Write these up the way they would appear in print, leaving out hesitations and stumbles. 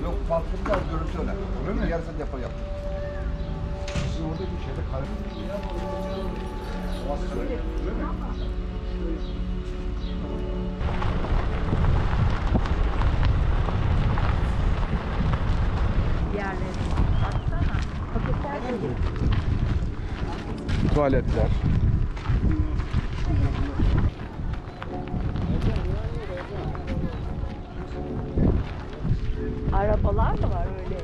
Yok baktığımda az görüntü öyle. Öyle mi? Yarısı depo yaptım. Sizin orada bir şeyde kalem. Öyle mi? Diğerleri. Baksana. Paketler de Tuvaletler. arabalar da var öyle.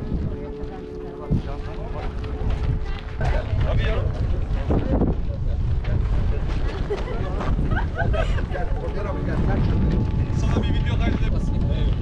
Tabii ya. Sana bir video kaydedebilirsin.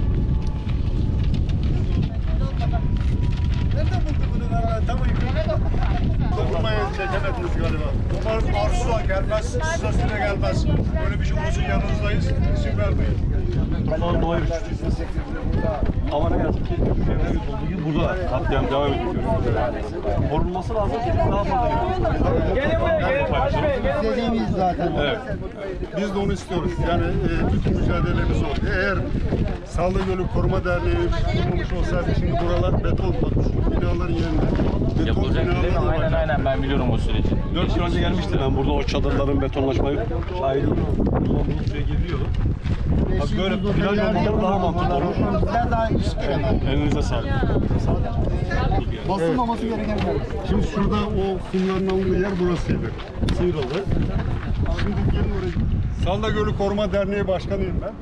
Nereden buldun bunu? Tamam. Dokunmaya çekemediniz galiba. Umarım Arzu'la gelmez, sırasıyla gelmez. Böyle bir şey olursa yanınızdayız. İsim vermeyin. Bundan dolayı ama ne yazık ki Türkiye'de olduğu gibi burada katliam devam ediyor. Korunması lazım ki daha fazla Gelin buraya, gelin. Dediğimiz zaten. Evet. Biz de onu istiyoruz. Yani bütün mücadelemiz o. Eğer Salda Gölü Koruma Derneği kurulmuş olsaydı şimdi buralar beton olmuş. Binaların yerine beton Yapılacak değil mi? binalar Aynen olacak. aynen ben biliyorum o süreci. 4 yıl önce gelmiştim ben burada o çadırların betonlaşmayı şahidiyim. Uzun bir süre geliyordu. Tabii böyle plaj olmaları daha mantıklı olur. Bizler daha iş giremez. Elinize sağlık. Basılmaması gereken yer. Şimdi şurada o kumların alındığı yer burasıydı. Sıyrıldı. Şimdi gelin oraya. Salda Gölü Koruma Derneği Başkanıyım ben.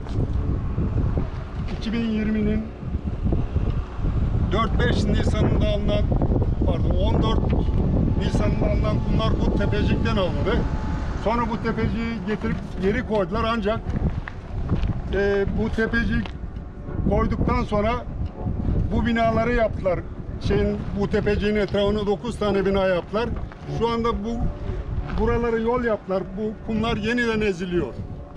2020'nin 4-5 Nisan'ında alınan, 14 Nisan'ında alınan kumlar bu tepecikten alındı. Sonra bu tepeciyi getirip geri koydular ancak bu tepecik koyduktan sonra bu binaları yaptılar. Bu tepeciğin etrafına 9 tane bina yaptılar. Şu anda buraları yol yaptılar. Bu kumlar yeniden eziliyor.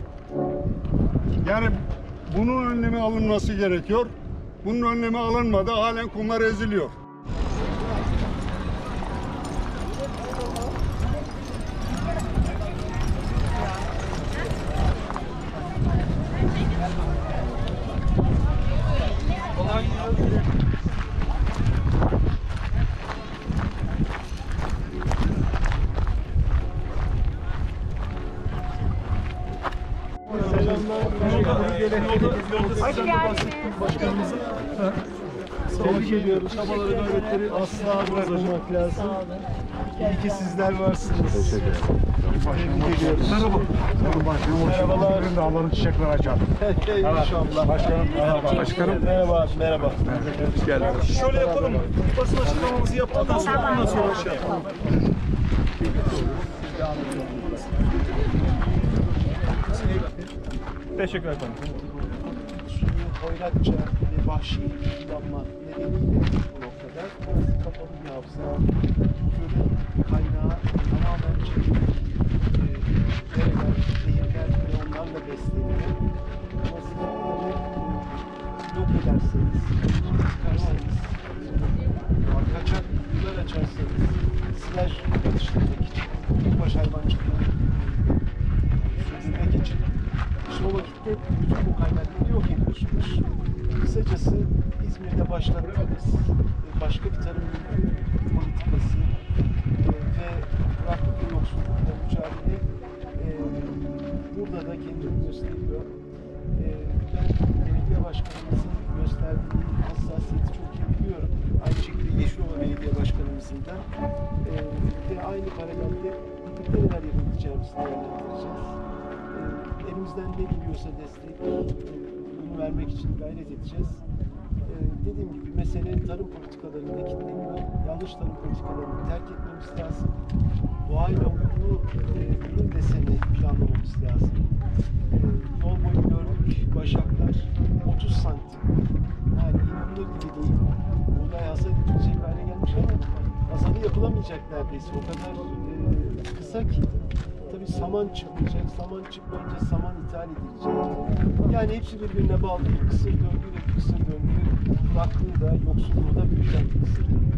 Yani bunun önlemi alınması gerekiyor. Bunun önlemi alınmadı. Halen kumlar eziliyor. Hoş geldiniz. Tebrik ediyoruz. Çabaları, gayretleri asla bırakmamak lazım. İyi ki sizler varsınız. Teşekkür ederim. Tebrik ediyoruz. Merhaba. Merhabalar. Dağların çiçekler açar. İnşallah. Başkanım. Merhaba. Başkanım. Merhaba. Merhaba. Hoş geldiniz. Şöyle yapalım mı? Basın açıklamamızı yaptıktan sonra ondan sonra şey yapalım. Teşekkür ederim. Hoyratça ve vahşi kullanma nedeniyle bu noktada kapalı bir havza, gölün kaynağı tamamen çekilmiş, dereler, nehirler ve onlarla besleniyor. Ama siz onları yok ederseniz, çıkarsanız, kaçak kuyular açarsanız, silaj yetiştirmek için, büyükbaş hayvancılığı sürdürmek için, işte o vakitte bütün bu kaynakları yok ediyorsunuz. Kısacası İzmir'de başlattığımız başka bir tarım politikası ve kuraklık ve yoksullukla mücadele burada da kendini gösteriyor. Ben belediye başkanımızın gösterdiği hassasiyeti çok iyi biliyorum. Aynı şekilde Yeşilova Belediye Başkanımızın da ve aynı paralelde birlikte neler yapabileceğimizi değerlendireceğiz. Elimizden ne geliyorsa destek bunu vermek için gayret edeceğiz. Dediğim gibi mesele tarım politikalarındaki yanlış tarım politikalarını terk etmemiz lazım. Doğayla uyumlu ürün deseni planlamamız lazım. Yol boyu gördük başaklar 30 santim. Yani inanılır gibi değil. Buğday hasat edilecek hale gelmiş ama hasadı yapılamayacak neredeyse. O kadar kısa ki. Tabii saman çıkmayacak. Saman çıkmayınca saman ithal edilecek. Yani hepsi birbirine bağlı bir kısır döngü ve bir kısır döngü kuraklığı da yoksulluğu da büyüten bir kısır döngü.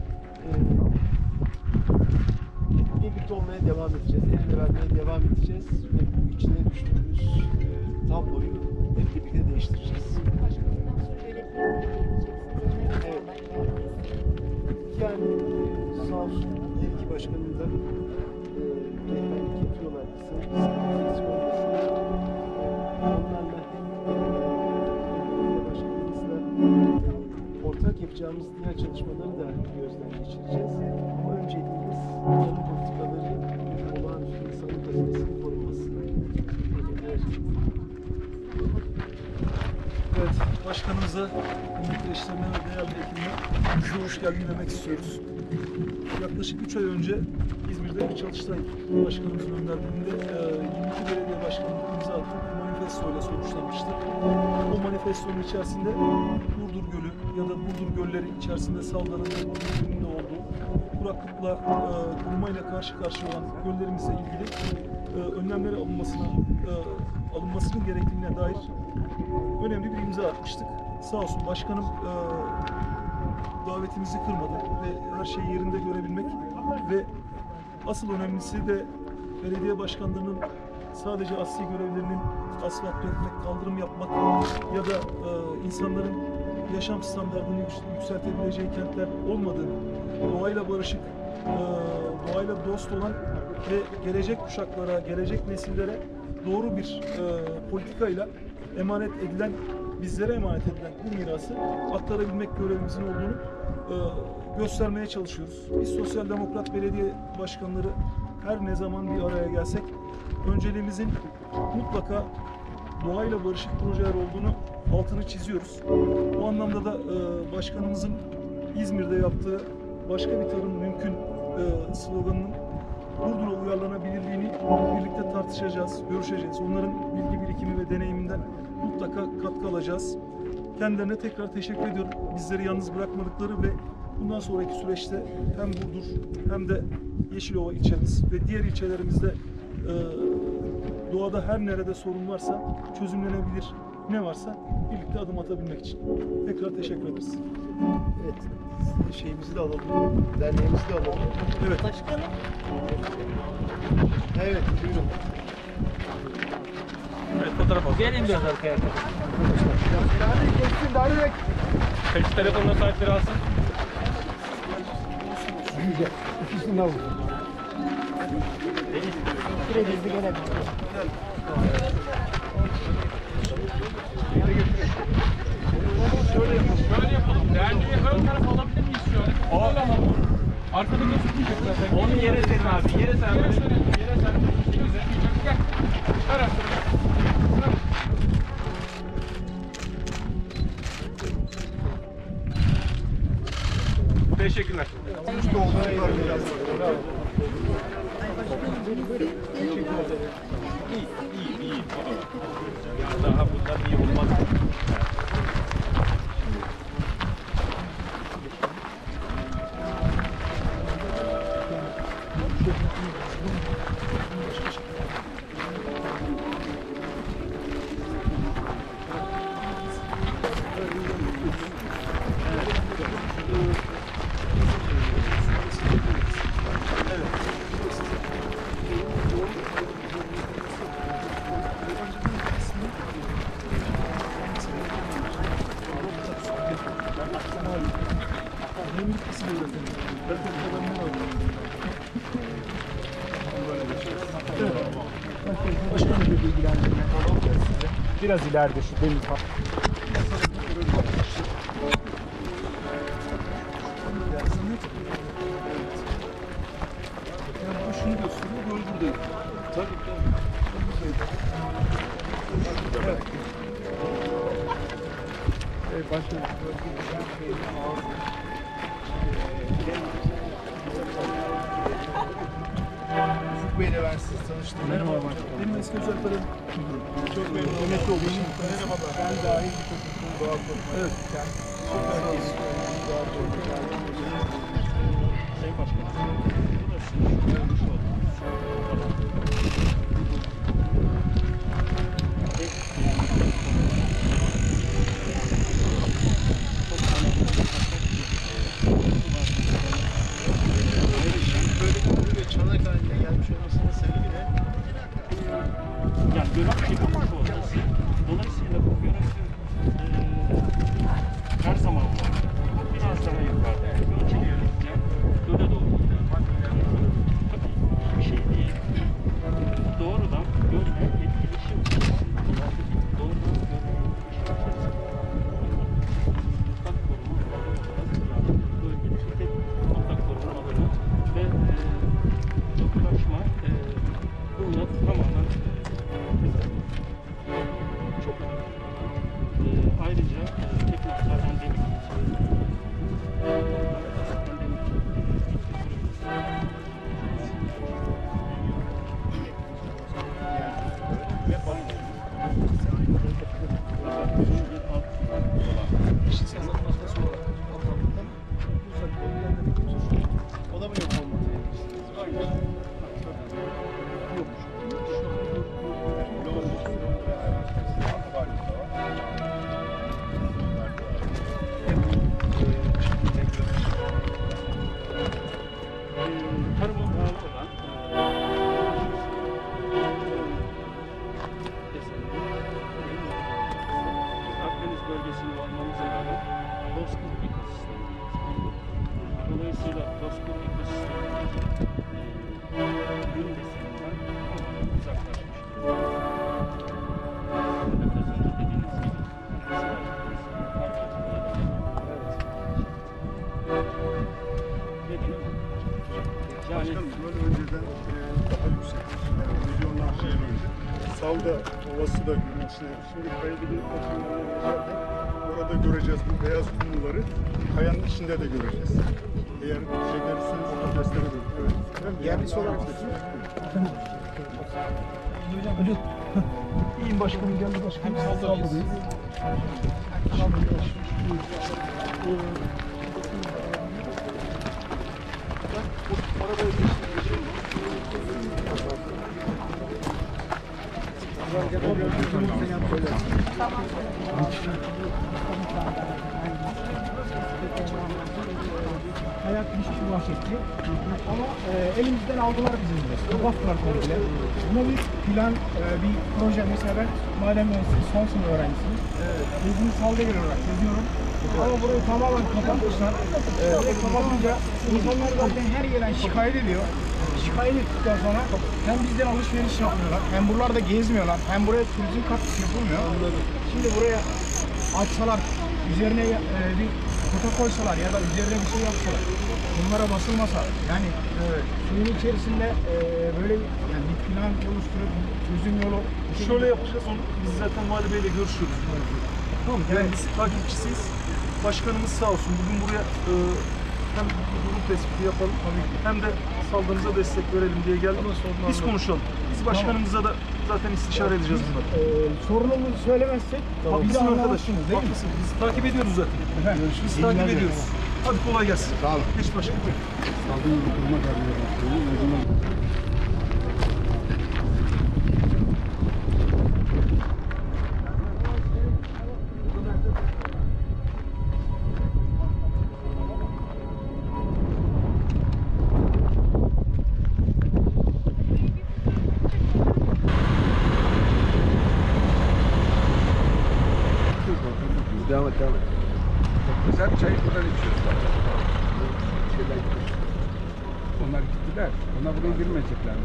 Birlikte olmaya devam edeceğiz. El ele vermeye devam edeceğiz. Ve bu içine düştüğümüz tabloyu hep birlikte değiştireceğiz. Başkanım, bundan sonra yönetmenliğe geleceksiniz. olsun her iki başkanım da rehberlik yapıyorlar bize. Onlarla belediye başkanımızla ortak yapacağımız diğer çalışmaları da gözden geçireceğiz. Ama önceliğimiz tarım politikaları olağanüstü insanlık hazinesinin korunması. Evet, başkanımıza, kıymetli eşlerine ve değerli hekimine hoş geldin demek istiyoruz. Yaklaşık 3 ay önce İzmir'de bir Çalıştay başkanımızın önderliğinde 22 belediye başkanlığı imza attığı bir manifesto ile sonuçlanmıştı. O manifestonun içerisinde Burdur Gölü ya da Burdur Gölleri içerisinde saldanın ve Burdur'un olduğu kuraklıkla, kurumayla karşı karşıya olan göllerimizle ilgili önlemlere alınmasının gerekliliğine dair önemli bir imza atmıştık. Sağ olsun başkanım davetimizi kırmadı ve her şeyi yerinde görebilmek ve asıl önemlisi de belediye başkanlarının sadece asli görevlerinin asfalt dökmek, kaldırım yapmak ya da insanların yaşam standartını yükseltebileceği kentler olmadığını, doğayla barışık, doğayla dost olan ve gelecek kuşaklara, gelecek nesillere doğru bir politikayla bizlere emanet edilen bu mirası aktarabilmek görevimizin olduğunu göstermeye çalışıyoruz. Biz sosyal demokrat belediye başkanları her ne zaman bir araya gelsek önceliğimizin mutlaka doğayla barışık projeler olduğunu altını çiziyoruz. Bu anlamda da başkanımızın İzmir'de yaptığı başka bir tarım mümkün sloganının Burdur'a uyarlanabilirliğini birlikte tartışacağız, görüşeceğiz. Onların bilgi birikimi ve deneyiminden mutlaka katkı alacağız. Kendilerine tekrar teşekkür ediyorum. Bizleri yalnız bırakmadıkları ve bundan sonraki süreçte hem Burdur hem de Yeşilova ilçemiz ve diğer ilçelerimizde doğada her nerede sorun varsa, çözümlenebilir ne varsa birlikte adım atabilmek için. Tekrar teşekkür ederiz. Evet, şeyimizi de alalım, derneğimizi de alalım. Evet. Başkanım. Evet, buyurun. Evet, fotoğraf alın. Gelin biraz arkaya. Peki telefonla sahipleri alsın. Şöyle yapalım. Derneği ön tarafa alabilir miyiz şöyle? Öyle alalım. Arkada gözükmeyecek zaten. Onu yere serin abi. Yere serin. Yere serin. Yere serin. Gel. Her hafta. Teşekkürler. İyi. Daha bundan iyi olmaz. Biraz ileride şu demir hat. Yani bu şunu gösteriyor, göl buradayım. Tabii. Evet. Ufuk Bey'le ben sizi tanıştırdım. Merhaba başkanım. Benim eski özel kalem çok memnun oldum. Emekli olduğum için. Merhabalar. Ben dahil bir takım doğa koruma. Evet. Sayın Başkanım. Böyle çanak haline gelmiş olmasının sebebi ne? Yani gölet gibi orası. Dolayısıyla bu gölet her zaman var. Biraz daha yukarıda. Yani 2 yıl göle doğru. zararı bozkır ekosistemi. Dolayısıyla bozkır ekosistemindeki ürün beslerinden uzaklaşmış. Az önce dediğiniz gibi Başkanım böyle önceden daha yüksek. Yani milyonlarca yıl önce. Salda Ovası da görüntüsüne. Şimdi Kayıbili Otomobil'e geçerken orada göreceğiz bu beyaz kumları. Kayanın içinde de göreceğiz. Eğer şey derseniz gösterebilirim. Evet. Yerlisi olarak İyiyim başkanım, geldi başkanım. Saldırıyız. Hayat düşüşü bahsetti. Ama elimizden aldılar bizim de. Baktılar komple. Buna bir plan, bir proje. Mesela ben maden mühendisliği son sınıf öğrencisiyim. Tezimi salda olarak geziyorum. Ama burayı tamamen kapatmışlar. Burayı kapatınca insanlar zaten her yerden şikayet ediyor. Şikayet ettikten sonra hem bizden alışveriş yapmıyorlar, hem buralarda gezmiyorlar, hem buraya turizm katkısı yapılmıyor. Şimdi buraya açsalar, üzerine bir kutu koysalar ya da üzerine bir şey yapsalar, bunlara basılmasa, yani suyun içerisinde böyle yani bir plan oluşturup çözüm yolu... Şöyle yapacağız onu. Biz zaten Vali Bey'le görüşüyoruz. Tamam mı? Yani biz takipçisiyiz. Başkanımız sağ olsun. Bugün buraya hem durum tespiti yapalım hem de saldırımıza destek verelim diye geldik. Biz konuşalım. Biz başkanımıza da zaten istişare edeceğiz bunları. Sorunumuzu söylemezsek bizi Haklısın arkadaş. anlamazsınız değil mi? Haklısın. Biz takip ediyoruz zaten. Biz takip ediyoruz. Hadi kolay gelsin. Sağ olun. Geç başkanım. Devam et. Sen çayı buradan içiyorsun. Onlar gittiler. Onlar buraya girmeyecekler.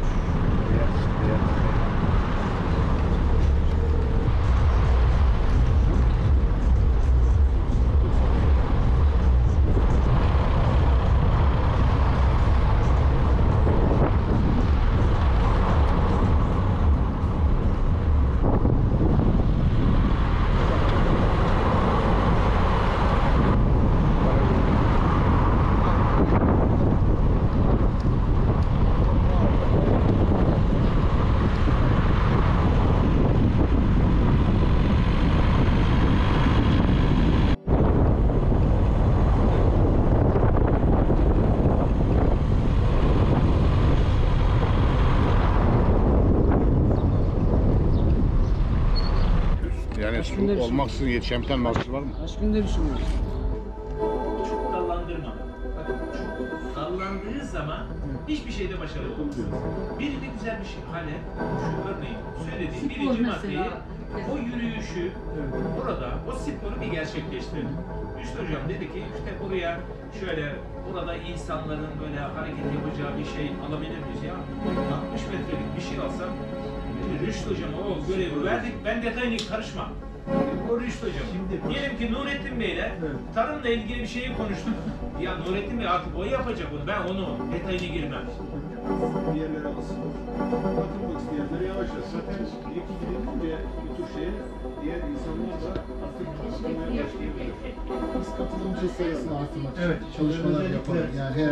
Yani su olmaksızın yetişen bir tane mahsul var mı? Kaç günde düşünüyoruz? Çok dallandırma. Bakın çok dallandığı zaman hiçbir şeyde başarılı olmaz. Biri de güzel bir şey. Hani şu örneğin söylediğim birinci maddeyi, o yürüyüşü burada, o sporu bir gerçekleştirelim. Üstad Hocam dedi ki işte buraya şöyle, burada insanların böyle hareket yapacağı bir şey alabilir miyiz ya? 60 metrelik bir şey alsam, Rüştü Hocam o görevi verdik, ben detayına karışmam. O Rüştü Hocam. Diyelim ki Nurettin Bey'le tarımla ilgili bir şeyi konuştuk. Ya Nurettin Bey artık o yapacak onu, ben onu detayına girmem. Bir yerlere asılır. Katılmak isteyenler yavaş yavaş. Zaten bir iki gidince bir tür şeye diğer insanlar da artık katılmaya başlayabilir. Biz katılımcı sayısını artırmak için çalışmalar yapalım. Yani her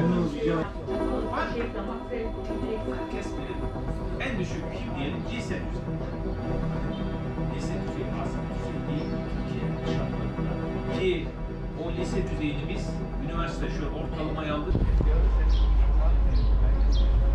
Kesmeyelim. En düşük kim diyelim? G8. Lise düzeyi aslında düzey değil. Türkiye şartlarında. Ki o lise düzeyini biz üniversite şu ortalamaya aldık.